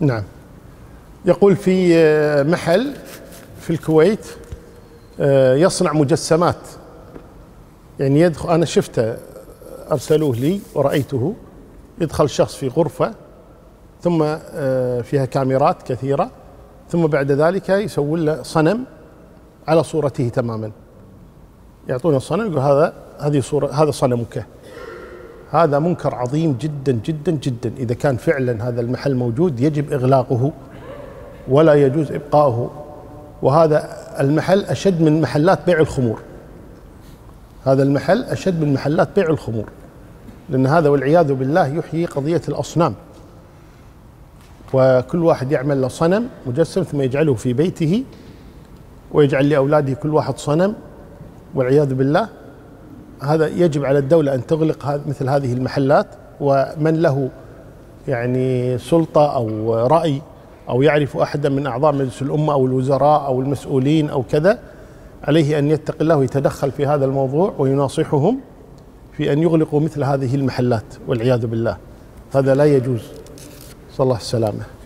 نعم. يقول في محل في الكويت يصنع مجسمات، يعني يدخل، أنا شفته أرسلوه لي ورأيته، يدخل شخص في غرفة ثم فيها كاميرات كثيرة، ثم بعد ذلك يسوون له صنم على صورته تماما، يعطونه الصنم يقول هذه صورة، هذا صنمك. هذا منكر عظيم جدا جدا جدا. إذا كان فعلا هذا المحل موجود يجب إغلاقه ولا يجوز إبقاؤه. وهذا المحل أشد من محلات بيع الخمور، هذا المحل أشد من محلات بيع الخمور، لأن هذا والعياذ بالله يحيي قضية الأصنام. وكل واحد يعمل له صنم مجسم ثم يجعله في بيته ويجعل لأولاده كل واحد صنم، والعياذ بالله. هذا يجب على الدولة أن تغلق مثل هذه المحلات، ومن له يعني سلطة أو رأي أو يعرف أحدا من أعضاء مجلس الأمة أو الوزراء أو المسؤولين أو كذا، عليه أن يتقي الله ويتدخل في هذا الموضوع ويناصحهم في أن يغلقوا مثل هذه المحلات، والعياذ بالله. هذا لا يجوز. صلى الله السلامة.